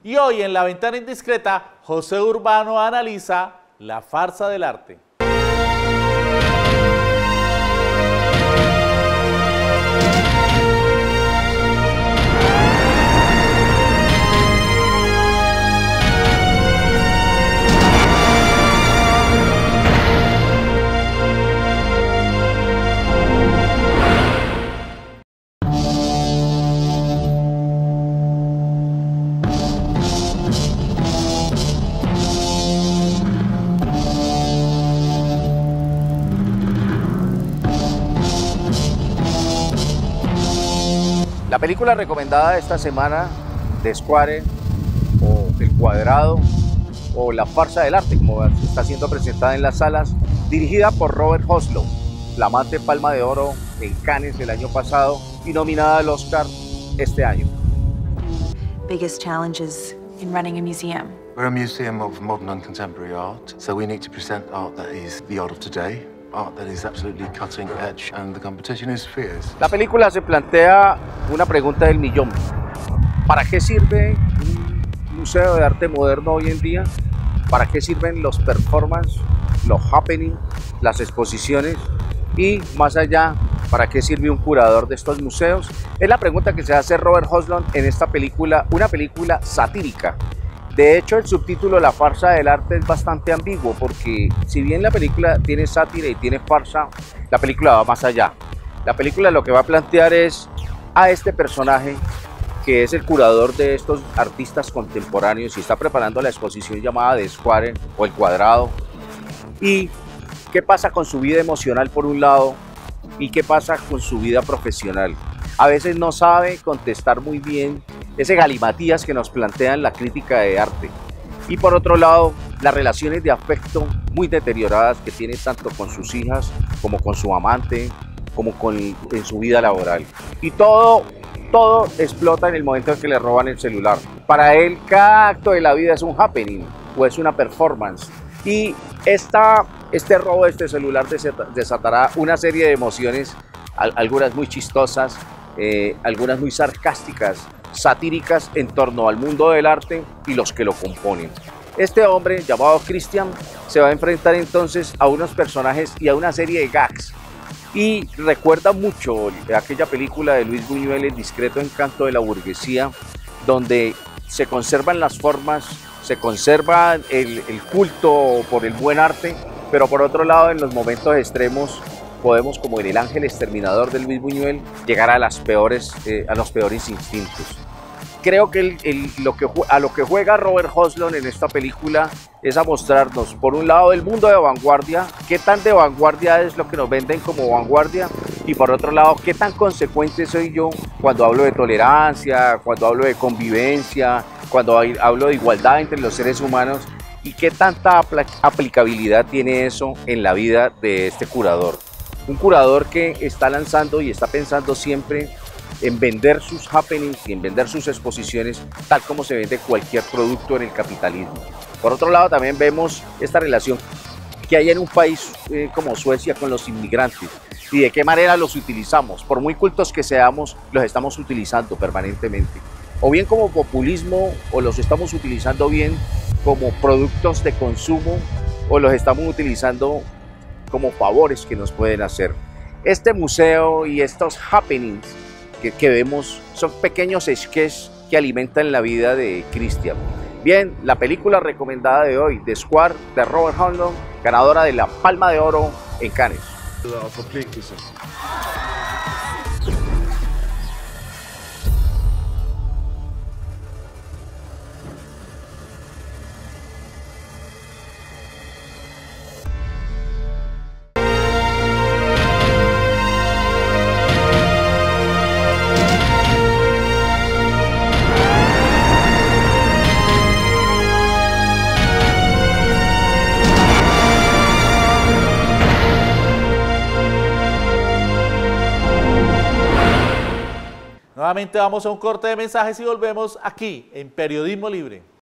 Y hoy en La Ventana Indiscreta, José Urbano analiza la farsa del arte. La película recomendada de esta semana, The Square, o El Cuadrado, o La Farsa del Arte, como está siendo presentada en las salas, dirigida por Robert Hoslow, flamante Palma de Oro en Cannes el año pasado y nominada al Oscar este año. Biggest challenges in running a museum. We're a museum of modern and contemporary art, so we need to present art that is the art of today, art that is absolutely cutting edge, and the competition is fierce. La película se plantea una pregunta del millón. ¿Para qué sirve un museo de arte moderno hoy en día? ¿Para qué sirven los performances, los happenings, las exposiciones? Y más allá, ¿para qué sirve un curador de estos museos? Es la pregunta que se hace Robert Hoslow en esta película, una película satírica. De hecho, el subtítulo La Farsa del Arte es bastante ambiguo porque si bien la película tiene sátira y tiene farsa, la película va más allá. La película lo que va a plantear es a este personaje que es el curador de estos artistas contemporáneos y está preparando la exposición llamada The Square o El Cuadrado. Y qué pasa con su vida emocional por un lado y qué pasa con su vida profesional. A veces no sabe contestar muy bien ese galimatías que nos plantean la crítica de arte. Y por otro lado, las relaciones de afecto muy deterioradas que tiene tanto con sus hijas como con su amante, como en su vida laboral. Y todo explota en el momento en que le roban el celular. Para él, cada acto de la vida es un happening o es una performance. Y este robo de este celular desatará una serie de emociones, algunas muy chistosas, algunas muy sarcásticas, satíricas en torno al mundo del arte y los que lo componen. Este hombre, llamado Christian, se va a enfrentar entonces a unos personajes y a una serie de gags. Y recuerda mucho aquella película de Luis Buñuel, El discreto encanto de la burguesía, donde se conservan las formas, se conserva el culto por el buen arte, pero por otro lado, en los momentos extremos, podemos, como en El ángel exterminador de Luis Buñuel, llegar a los peores instintos. Creo que a lo que juega Robert Hoslow en esta película es a mostrarnos, por un lado, el mundo de vanguardia, qué tan de vanguardia es lo que nos venden como vanguardia, y por otro lado, qué tan consecuente soy yo cuando hablo de tolerancia, cuando hablo de convivencia, cuando hablo de igualdad entre los seres humanos, y qué tanta aplicabilidad tiene eso en la vida de este curador. Un curador que está lanzando y está pensando siempre en vender sus happenings y en vender sus exposiciones tal como se vende cualquier producto en el capitalismo. Por otro lado, también vemos esta relación que hay en un país como Suecia con los inmigrantes y de qué manera los utilizamos. Por muy cultos que seamos, los estamos utilizando permanentemente. O bien como populismo, o los estamos utilizando bien como productos de consumo, o los estamos utilizando como favores que nos pueden hacer. Este museo y estos happenings que vemos son pequeños sketches que alimentan la vida de Christian. Bien, la película recomendada de hoy, The Square, de Robert Hoslow, ganadora de la Palma de Oro en Cannes. Nuevamente vamos a un corte de mensajes y volvemos aquí en Periodismo Libre.